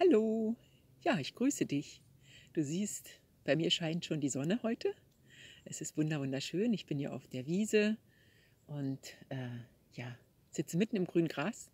Hallo, ja, ich grüße dich. Du siehst, bei mir scheint schon die Sonne heute. Es ist wunderschön. Ich bin hier auf der Wiese und ja, sitze mitten im grünen Gras.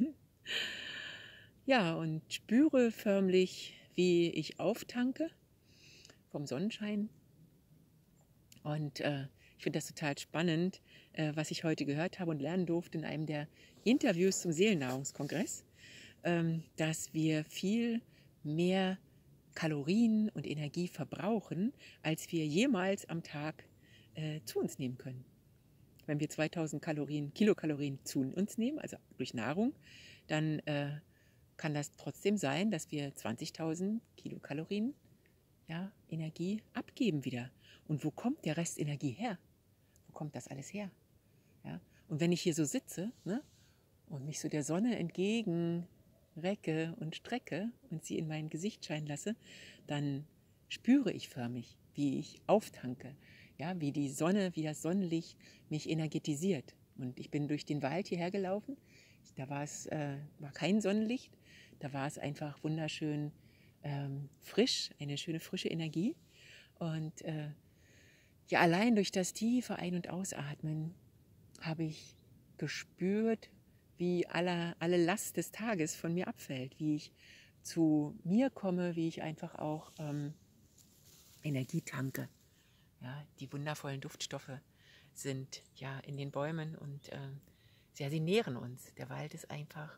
Ja, und spüre förmlich, wie ich auftanke vom Sonnenschein. Und ich finde das total spannend, was ich heute gehört habe und lernen durfte in einem der Interviews zum Seelennahrungskongress, dass wir viel mehr Kalorien und Energie verbrauchen, als wir jemals am Tag zu uns nehmen können. Wenn wir 2000 Kilokalorien zu uns nehmen, also durch Nahrung, dann kann das trotzdem sein, dass wir 20.000 Kilokalorien Energie abgeben wieder. Und wo kommt der Rest Energie her? Wo kommt das alles her? Ja? Und wenn ich hier so sitze, ne, und mich so der Sonne entgegen recke und strecke und sie in mein Gesicht scheinen lasse, dann spüre ich förmlich, wie ich auftanke, ja, wie die Sonne, wie das Sonnenlicht mich energetisiert. Und ich bin durch den Wald hierher gelaufen, da war kein Sonnenlicht, da war es einfach wunderschön frisch, eine schöne frische Energie. Und ja, allein durch das tiefe Ein- und Ausatmen habe ich gespürt, wie alle Last des Tages von mir abfällt, wie ich zu mir komme, wie ich einfach auch Energie tanke. Ja, die wundervollen Duftstoffe sind ja in den Bäumen und ja, sie nähren uns. Der Wald ist einfach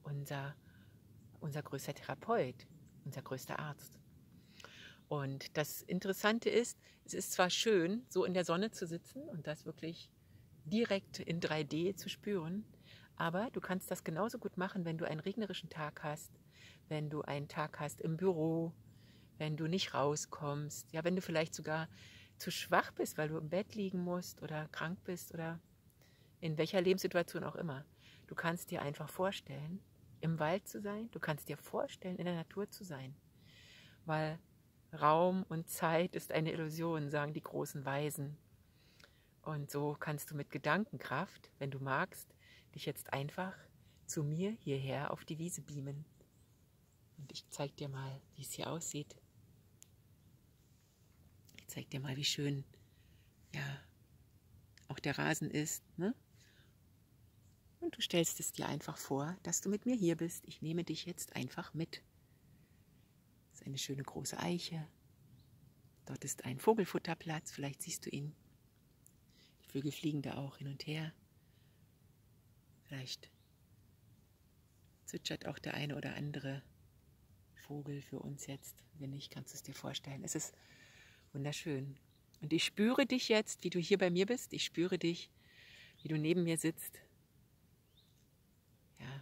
unser größter Therapeut, unser größter Arzt. Und das Interessante ist, es ist zwar schön, so in der Sonne zu sitzen und das wirklich direkt in 3D zu spüren, aber du kannst das genauso gut machen, wenn du einen regnerischen Tag hast, wenn du einen Tag hast im Büro, wenn du nicht rauskommst, ja, wenn du vielleicht sogar zu schwach bist, weil du im Bett liegen musst oder krank bist oder in welcher Lebenssituation auch immer. Du kannst dir einfach vorstellen, im Wald zu sein, du kannst dir vorstellen, in der Natur zu sein, weil Raum und Zeit ist eine Illusion, sagen die großen Weisen. Und so kannst du mit Gedankenkraft, wenn du magst, dich jetzt einfach zu mir hierher auf die Wiese beamen. Und ich zeige dir mal, wie es hier aussieht. Ich zeige dir mal, wie schön ja auch der Rasen ist, ne? Und du stellst es dir einfach vor, dass du mit mir hier bist. Ich nehme dich jetzt einfach mit. Das ist eine schöne große Eiche. Dort ist ein Vogelfutterplatz, vielleicht siehst du ihn. Die Vögel fliegen da auch hin und her. Vielleicht zwitschert auch der eine oder andere Vogel für uns jetzt. Wenn nicht, kannst du es dir vorstellen. Es ist wunderschön. Und ich spüre dich jetzt, wie du hier bei mir bist. Ich spüre dich, wie du neben mir sitzt. Ja.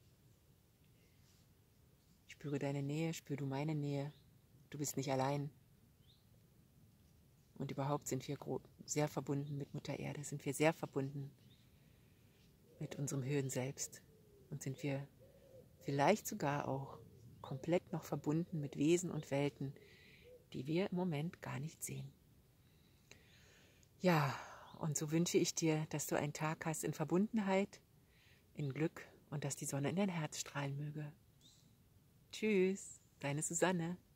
Ich spüre deine Nähe, spüre du meine Nähe. Du bist nicht allein. Und überhaupt sind wir sehr verbunden mit Mutter Erde, sind wir sehr verbunden mit unserem höheren Selbst. Und sind wir vielleicht sogar auch komplett noch verbunden mit Wesen und Welten, die wir im Moment gar nicht sehen. Ja, und so wünsche ich dir, dass du einen Tag hast in Verbundenheit, in Glück und dass die Sonne in dein Herz strahlen möge. Tschüss, deine Susanne.